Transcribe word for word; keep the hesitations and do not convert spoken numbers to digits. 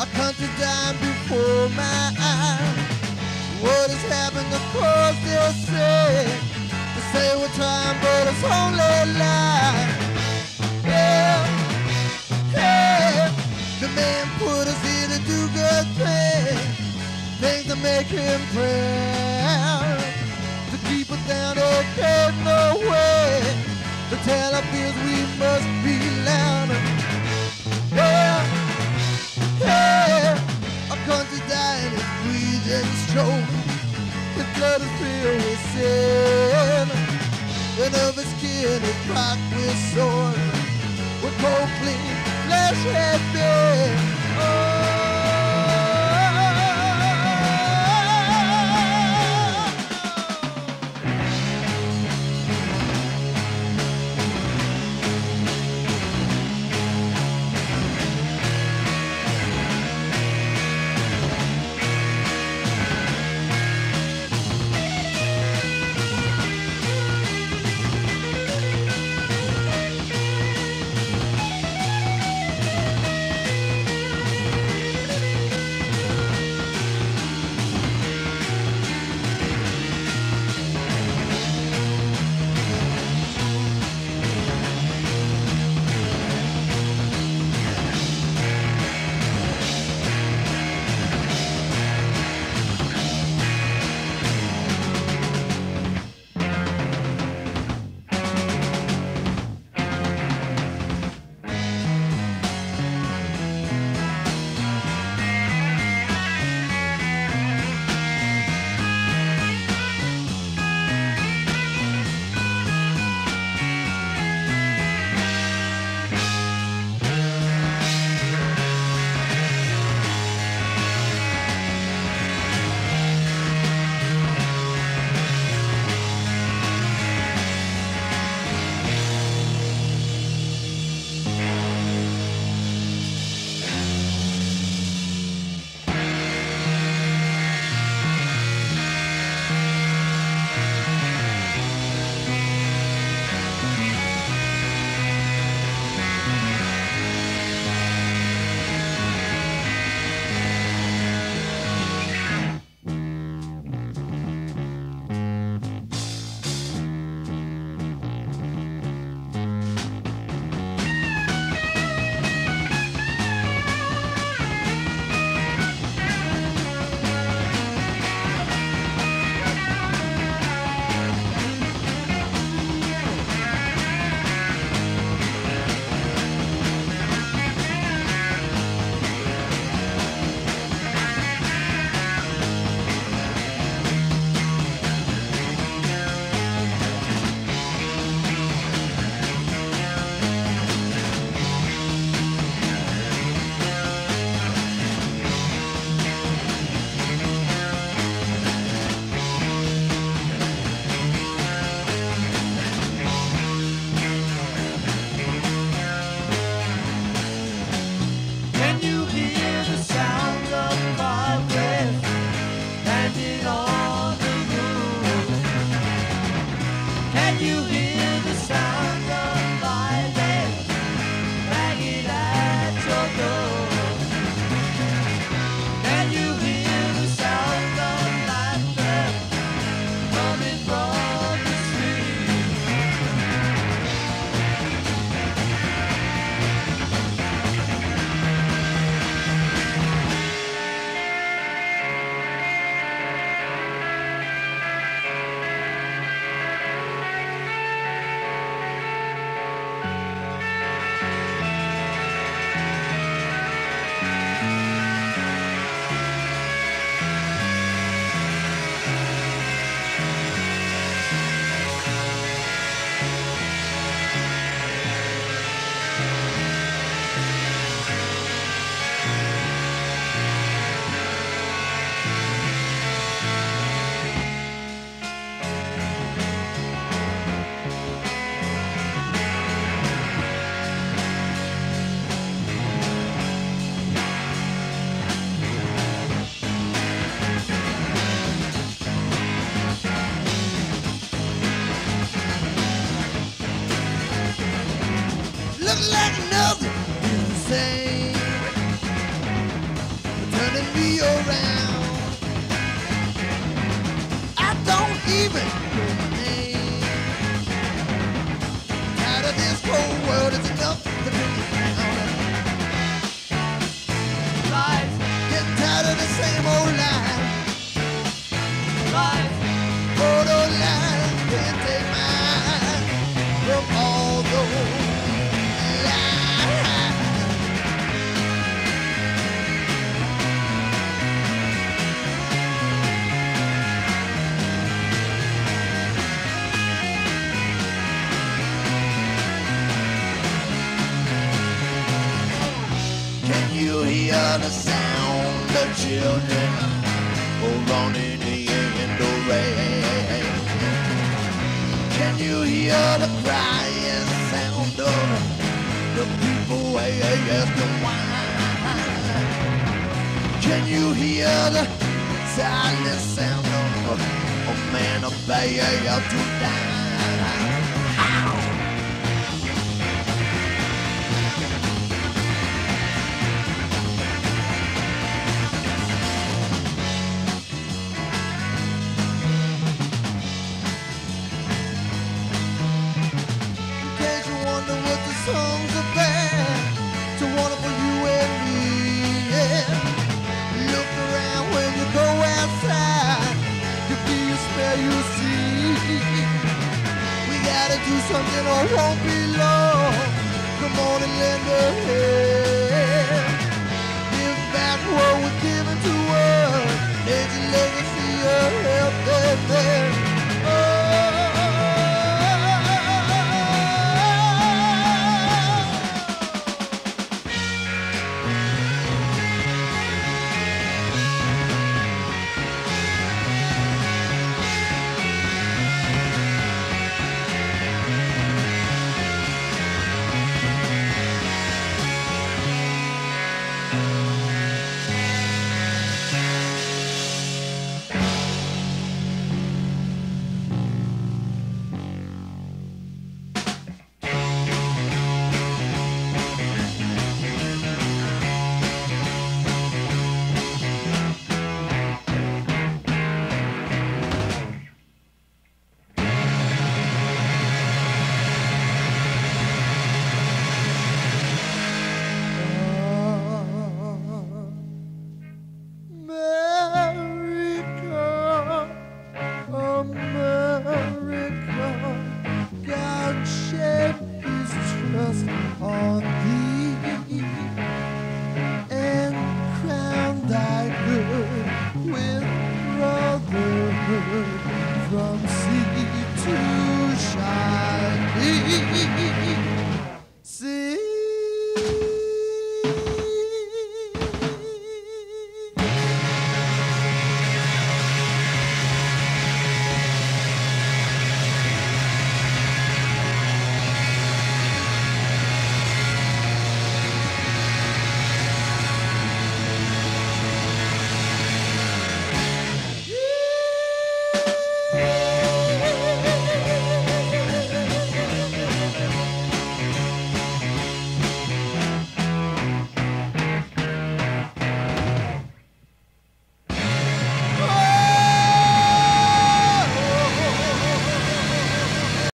our country dying before my eyes. What has happened, of course they'll say. They say we're trying, but it's only lies. Yeah, yeah. The man put us here to do good things, things to make him proud. To keep us down, they gave no way. To tell our fears we must be louder. Yeah, yeah. Our country dying in greed and stroke. His blood is filled with sin, and of his skin is rocked with sword. With cold clean flesh has been. Oh. be around. I don't even know my name. Out of this cold world, it's enough to bring you down. Life, getting tired of the same old life. Life, oh, those lies can't take mine from all those lies. Can you hear the sound of children running in the rain? Can you hear the crying sound of the people asking why? Can you hear the silent sound of a man about to die?